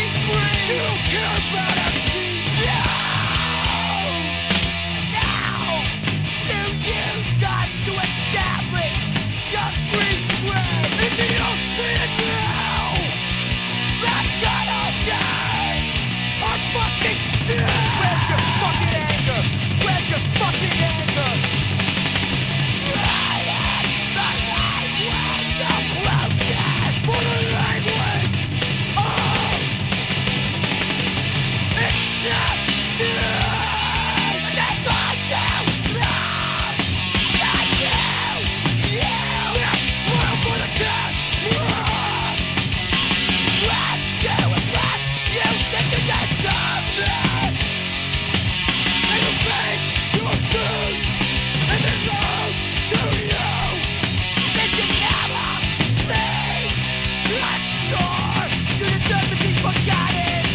fucking free! You don't care about MC! No! You got to establish your free spread! And you don't see it now! That's not okay! I'm fucking dead! Where's your fucking anger? Where's your fucking anger? For the language of acceptance! That's all you love! That's you! Spoil for the cat! Let's do it, let's you think you deserve this! And you face your food! And this all to you! That you never see! Not sure you deserve to be forgotten!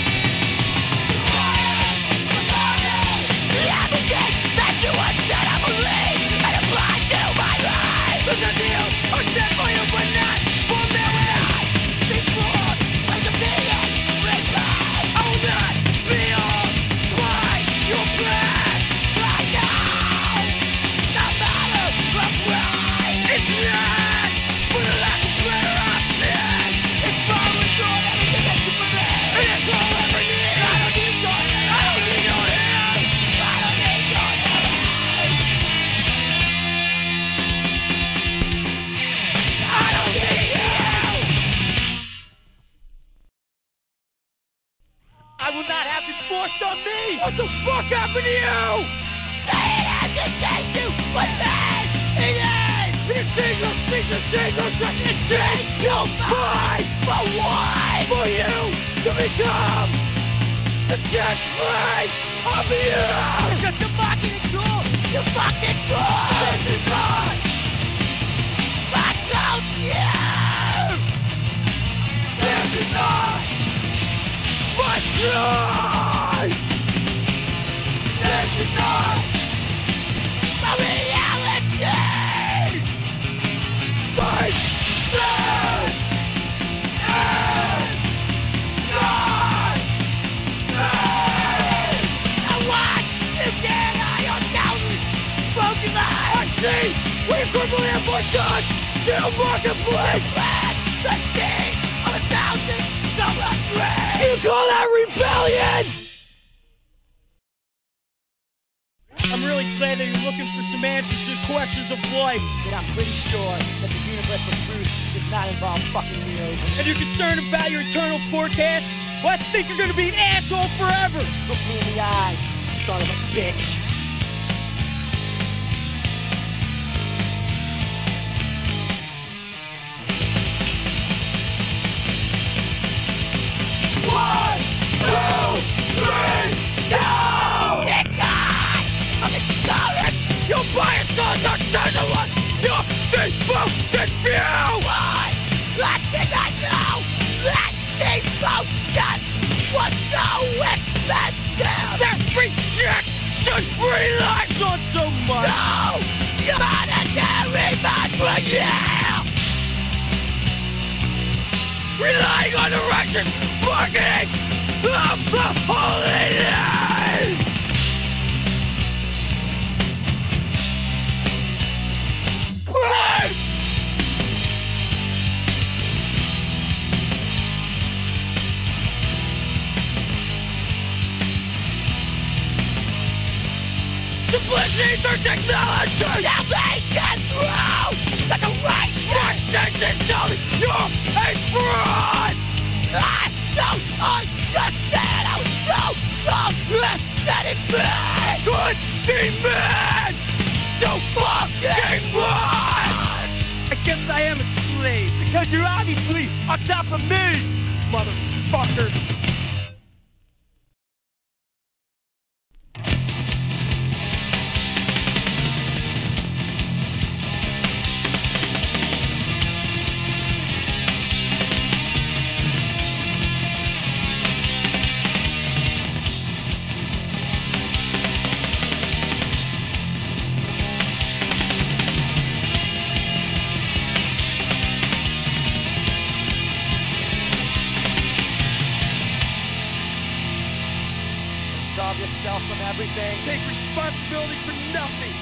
Everything that you have said I believe and apply to my life! There's a deal or dead for you but not for me! Before I can be your reply, I will not be on by your plan! Right now! No matter of why it's not for the lack of better option! It's probably doing everything that you believe! And it's all I ever need! I don't need your help! I don't need your help! I don't need your help! I don't need you! I will not have this forced on me! What the fuck happened to you? It hasn't changed you, but then it is! It is dangerous, dangerous, dangerous, it changed your mind! For what? For you to become the catchphrase of you! Because you're fucking cool! You're fucking cool! This is not! I told you! This is not! My choice! This is not! My reality! My sin! Is not me! I watch you get on your shoulders! Broken life! I see! We equivalent have more done! Still marketplace! The king of 1,000 dollar trade! You call that rebellion? I'm really glad that you're looking for some answers to questions of life. But I'm pretty sure that the universal truth does not involve fucking you. And you're concerned about your eternal forecast? Well, I think you're gonna be an asshole forever! Look me in the eye, son of a bitch. One, two, three, go! Get gone! I'm ignorant! Your biases are tantalus! Your devoted view! What? That thing I know! That devotion was so expensive! That rejection relies on so much! No! Monetary much for you! Relying on the righteous marketing of the holy name! Simplicity through technology! Salvation through the righteousness of your a fraud! I don't understand how so aesthetic man could be mad so fucking much! I guess I am a slave because you're obviously on top of me, motherfucker! absolve yourself from everything. Take responsibility for nothing.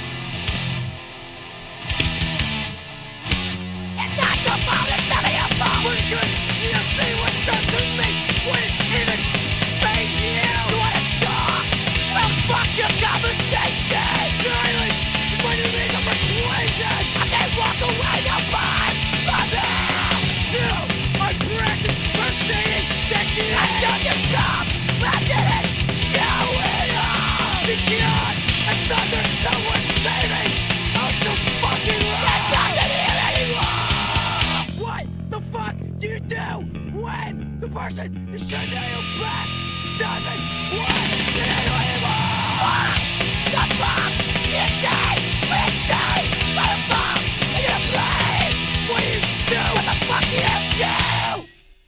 It's not your fault, it's none of your fault. We're good. You don't see what's done to me. Wouldn't even face you. You wanna talk? Well, fuck your conversation. Silence is my new means of persuasion. I can't walk away, no fun. No, I practice proceeding technique. I showed you some. I didn't show it all. Beyond and thunder, no one's saving. I'm so fucking There's loud. nothing here anymore. What the fuck do you do when the person you should know best doesn't want you anymore? The fuck? You say? We say? What the fuck? Are you playing? What do you do? What the fuck do you do?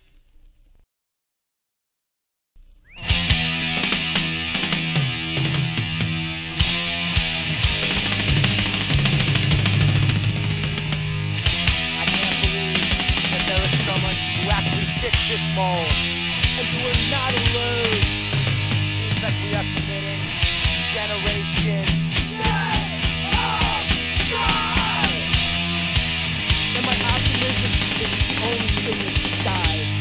I can't believe that there is someone who actually fits this mold. And you are not alone. Seems like we are committing generation. And my optimism is the only thing in disguise.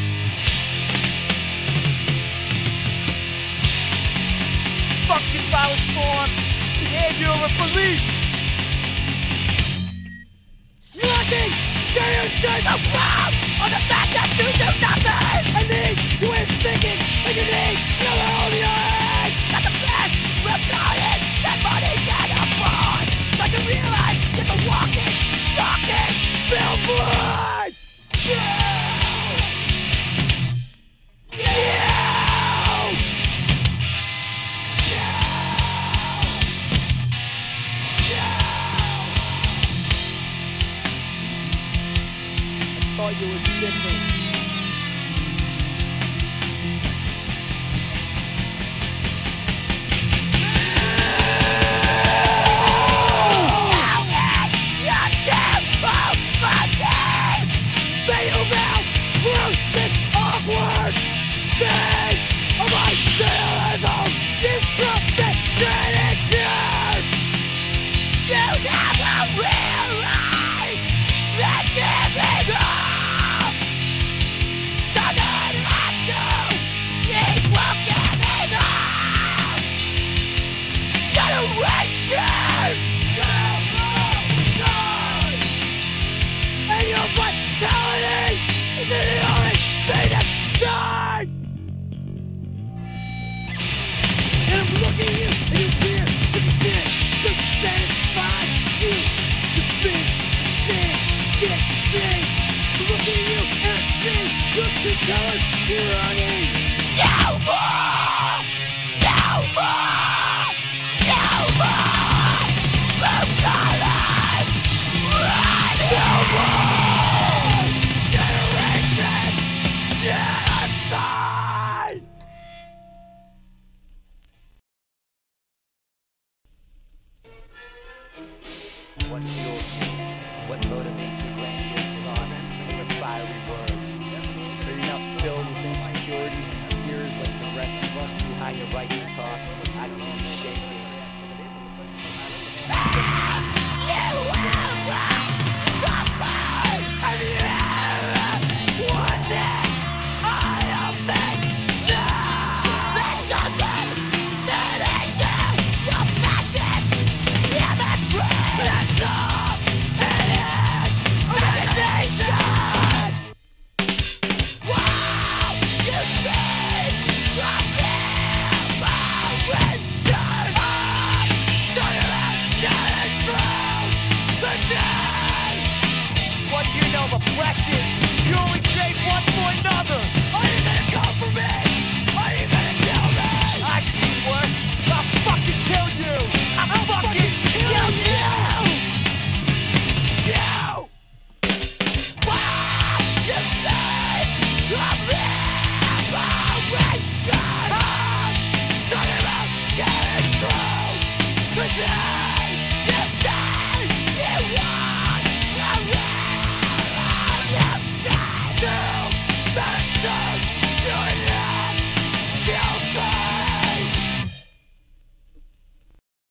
Function violence form, behavior of belief. Nothing! Do you think The world on the fact that you do nothing. I need you in thinking like you need another hold in your head? That the best rebellion that money can afford. But you realize that the walking, talking Billboard! I thought you were different. You're running! No more! No more! No more! Blue colors! Run! No more! Generation! Genocide! What fuels you? What motivates your grandiose thoughts and your fiery words? Are you not filled with insecurities and fears like the rest of us? See how your righteous talk? I see you shaking. You will suffer! Have you ever wanted all of it? No! That doesn't lead into your fascist imagery! That's all it is! Imagination! Wow! You think of liberation! Talking about getting through the day! What do you know of oppression? You only trade one for another. Are you gonna come for me? Are you gonna kill me? I see worse. I'll fucking kill you. I'll fucking kill you. You! Wow! You think of liberation! Talking about getting through the day!